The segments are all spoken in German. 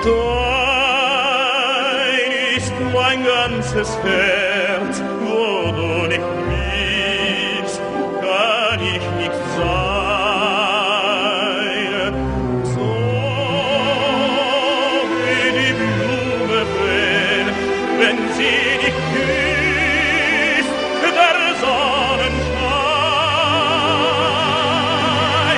Dein ist mein ganzes Herz, wo du nicht bist, kann ich nicht sein. So wie die Blume brennt, wenn sie dich küsst, der Sonnenschein.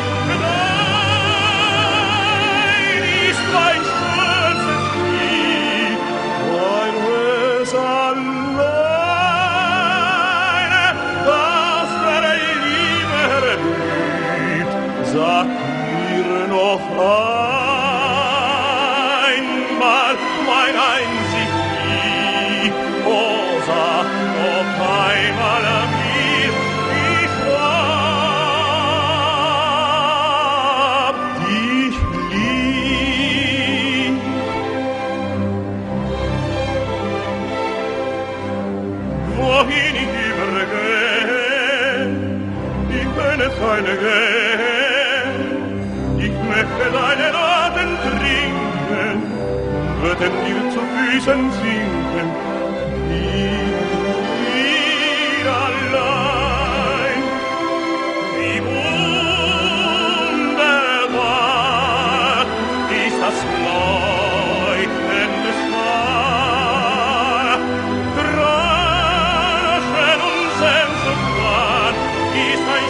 Dein ist mein schönstes Lied, weil es alleine das der Liebe erblüht. Sag mir noch einmal, mein einzig Lieb, oh, sag noch einmal mir, ich hab dich lieb. Wohin ich übergehe, ich könne keine gehen. Ich möchte deinen Atem trinken, würden dir zu Füßen sinken. Wir allein, wie wunderbar ist das leuchtende Schar. Rauschen und Sehnsucht war, ist ein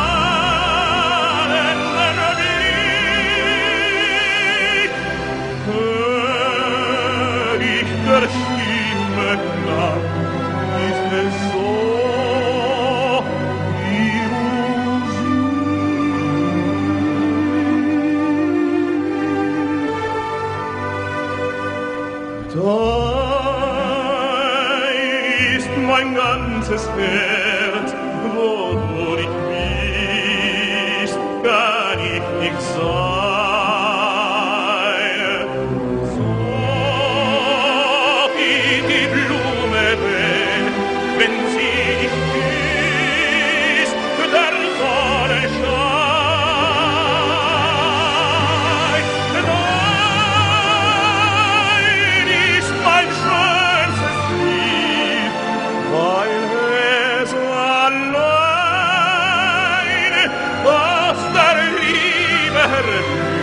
strahlender Blick. Hör ich der Stimme klang, ist es so wie Musik. Dein ist mein ganzes Herz, wo du nicht bist, kann ich nicht sein. So wie die Blume brennt, wenn sie dich küsst, der Sonnenschein. Dein ist mein schönstes Lied, weil es alleine aus der Liebe